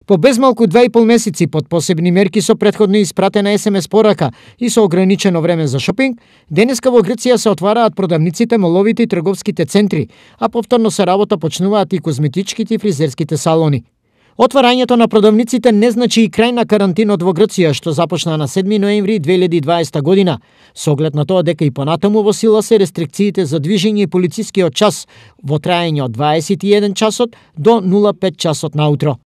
По безмалку 2,5 месеци под посебни мерки со претходно испратена SMS порака и со ограничено време за шопинг, денеска во Грција се отвараат продавниците, моловите и трговските центри, а повторно се работа почнуваат и козметичките и фризерските салони. Отварањето на продавниците не значи и крај на карантинот во Грција, што започна на 7 ноември 2020 година, со оглед на тоа дека и понатаму во сила се рестрикциите за движење и полицискиот час во траење од 21 часот до 05 часот наутро.